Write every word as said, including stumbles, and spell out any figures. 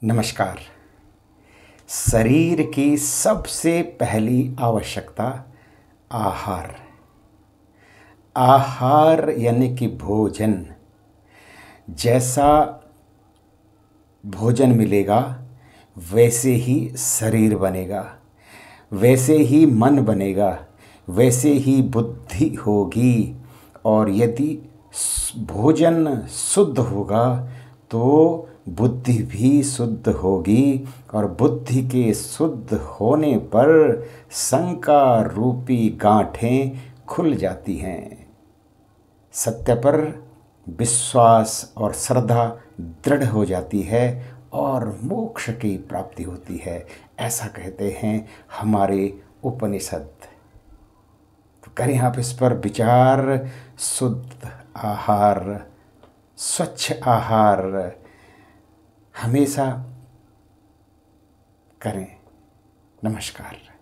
नमस्कार। शरीर की सबसे पहली आवश्यकता आहार। आहार यानी कि भोजन। जैसा भोजन मिलेगा वैसे ही शरीर बनेगा, वैसे ही मन बनेगा, वैसे ही बुद्धि होगी। और यदि भोजन शुद्ध होगा तो बुद्धि भी शुद्ध होगी, और बुद्धि के शुद्ध होने पर शंका रूपी गांठें खुल जाती हैं। सत्य पर विश्वास और श्रद्धा दृढ़ हो जाती है और मोक्ष की प्राप्ति होती है, ऐसा कहते हैं हमारे उपनिषद। तो करें आप इस पर विचार। शुद्ध आहार, स्वच्छ आहार हमेशा करें। नमस्कार।